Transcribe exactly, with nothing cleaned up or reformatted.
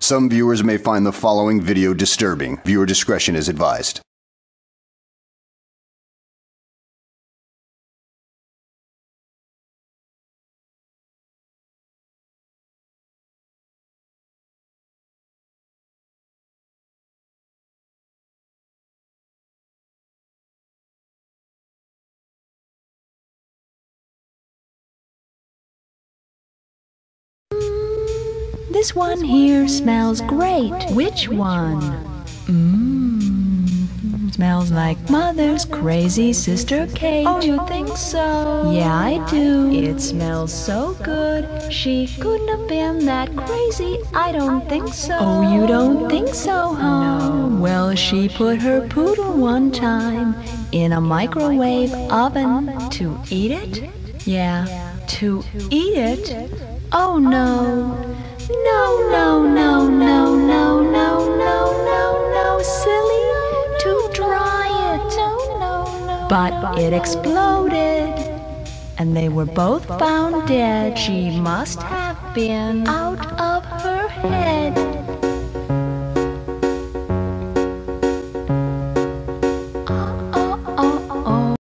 Some viewers may find the following video disturbing. Viewer discretion is advised. This one here smells great. Which one? Mmm, smells like Mother's crazy sister Kate. Oh, you think so? Yeah, I do. It smells so good. She couldn't have been that crazy. I don't think so. Oh, you don't think so, huh? No. Well, she put her poodle one time in a microwave oven to eat it? Yeah, to eat it? Oh, no. No, no, no, no, no, no, no, no, no, silly, to dry it. No, no, no. But it exploded, and they were both found dead. She must have been out of her head.